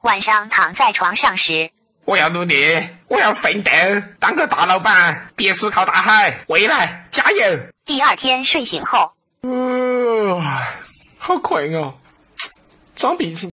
晚上躺在床上时， 我要努力，我要奋斗，当个大老板，别墅靠大海，未来加油。 第二天睡醒后， 好困哦，装病情。